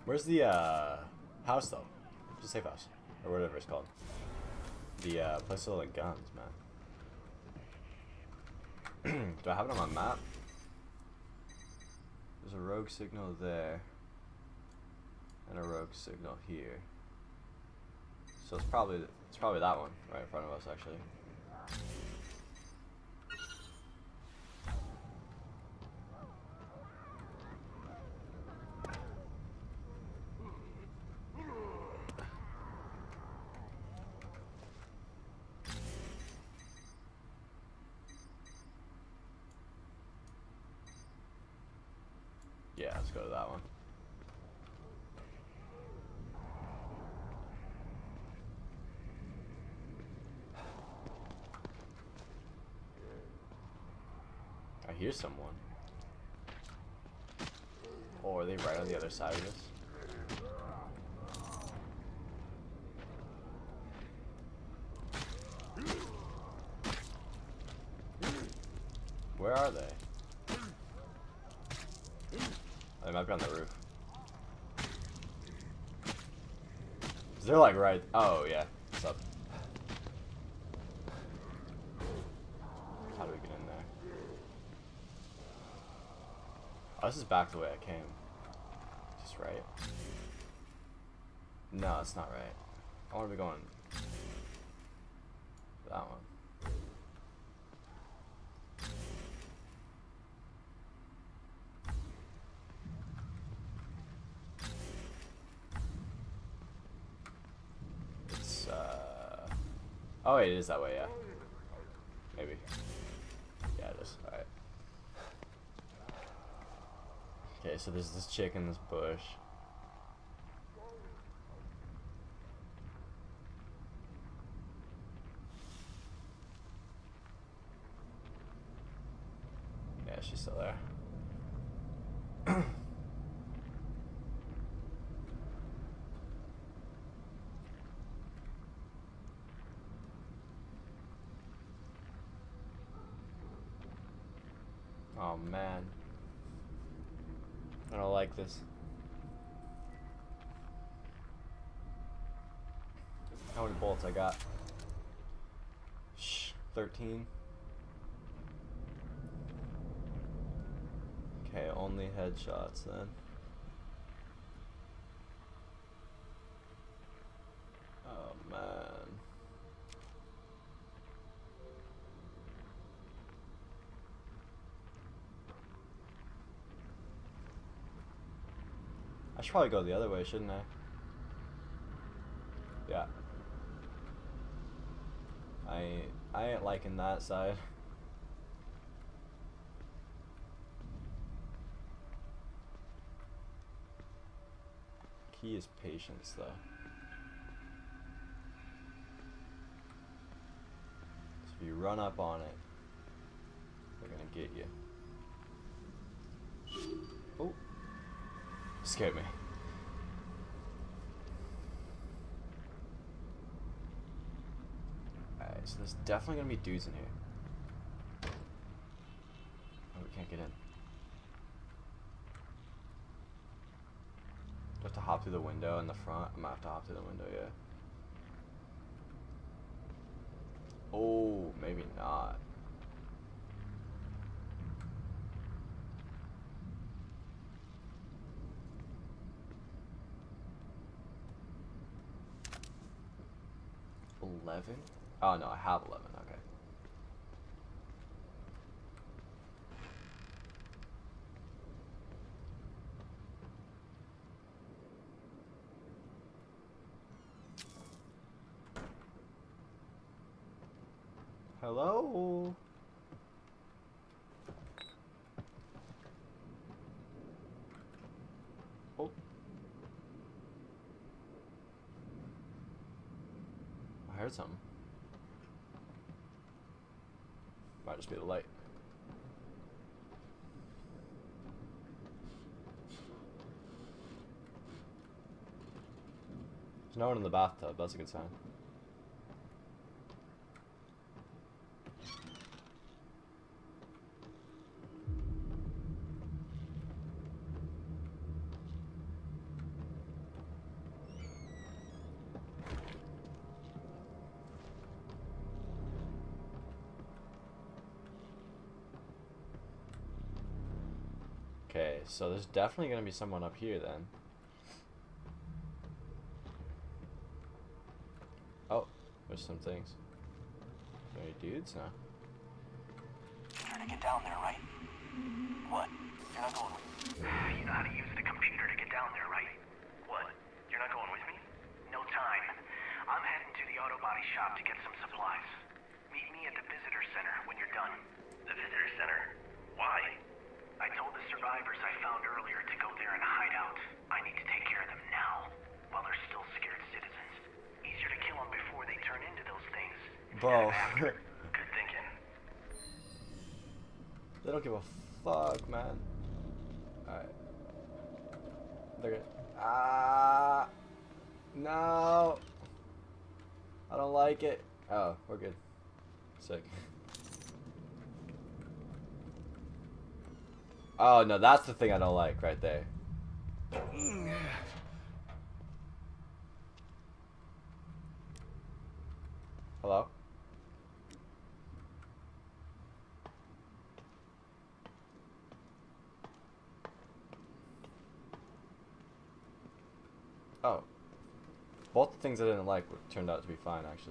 Where's the house though? The safe house or whatever it's called. The place with all the guns, man. Do I have it on my map? There's a rogue signal there, and a rogue signal here. So it's probably that one right in front of us, actually. Yeah, let's go to that one. I hear someone. Oh, are they right on the other side of this? Where are they? They might be on the roof. They're like right. Oh yeah. What's up? How do we get in there? Oh, this is back the way I came. Just right. No, it's not right. I want to be going for that one. Oh wait, it is that way, yeah. Maybe. Yeah, it is. Alright. Okay, so there's this chick in this bush. Yeah, she's still there. Oh man, I don't like this. How many bullets I got? Shh, 13. Okay, only headshots then. Oh man. I should probably go the other way, shouldn't I? Yeah. I ain't liking that side. Key is patience, though. So if you run up on it, they're gonna get you. Oh, scared me. Alright, so there's definitely gonna be dudes in here. Oh, we can't get in. Do I have to hop through the window in the front? I might have to hop through the window, yeah. Oh, maybe not. $11? Oh no, I have 11, okay. Hello? Oh. I heard something. Might just be the light. There's no one in the bathtub, that's a good sign. Okay, so there's definitely gonna be someone up here then. Oh, there's some things. Any dudes? No. Computer to get down there, right? What? You're not going with me? You know how to use the computer to get down there, right? What? You're not going with me? No time. I'm heading to the auto body shop to get some supplies. Meet me at the visitor center when you're done. The visitor center? Why? I told the survivors I found earlier to go there and hide out. I need to take care of them now, while they're still scared citizens. Easier to kill them before they turn into those things. Bro. Good thinking. They don't give a fuck, man. Alright. They're good. Ah. No. I don't like it. Oh, we're good. Sick. Oh, no, that's the thing I don't like right there. Hello? Oh. Both the things I didn't like turned out to be fine, actually.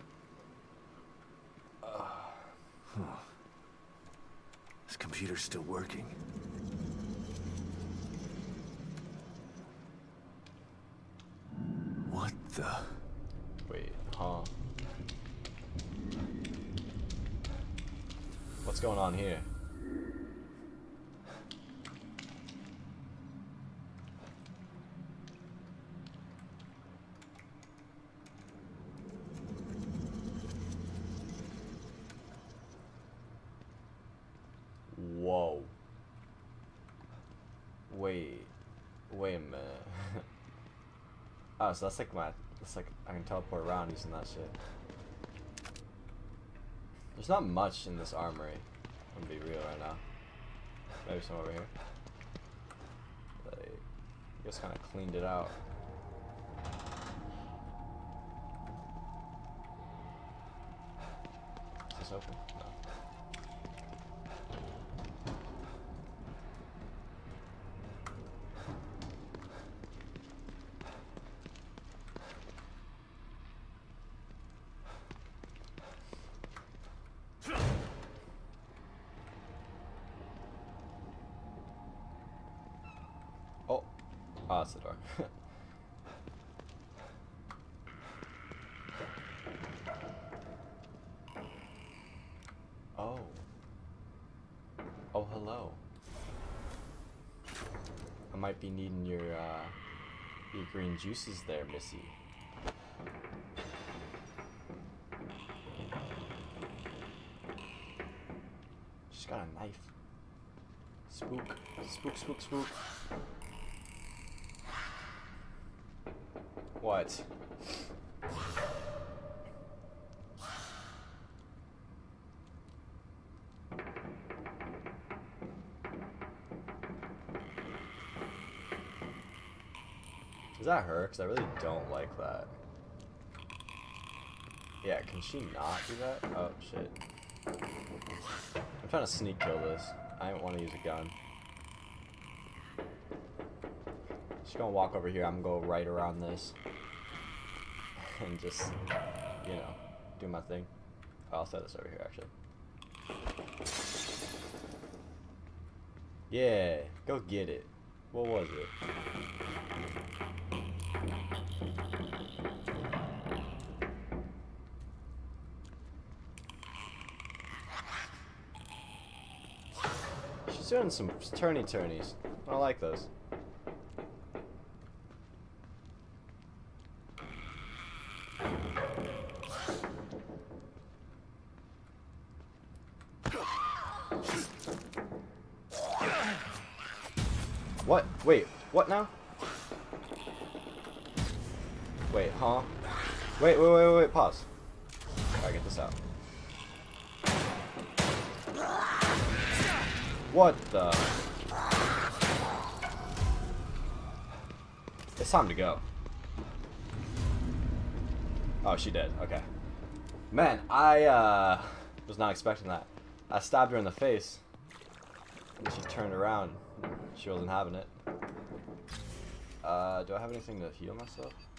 This computer's still working. What the? Wait, huh? What's going on here? Whoa. Wait a minute. Oh, so that's like I can teleport around using that shit. There's not much in this armory. I'm gonna be real right now. Maybe some over here. Like, just kind of cleaned it out. Is this open? No. Oh, that's the door. Oh. Oh, hello. I might be needing your green juices there, Missy. She's got a knife. Spook. Spook, spook, spook. What? Is that her? Because I really don't like that. Yeah, can she not do that? Oh, shit. I'm trying to sneak kill this. I don't want to use a gun. Just gonna walk over here. I'm gonna go right around this. And just, you know, do my thing. I'll set this over here, actually. Yeah, go get it. What was it? She's doing some turnies. I don't like those. What? Wait, what now? Wait, huh? Wait, pause. Gotta get this out. What the? It's time to go. Oh, she did. Okay. Man, I was not expecting that. I stabbed her in the face. And she turned around. She wasn't having it. Do I have anything to heal myself?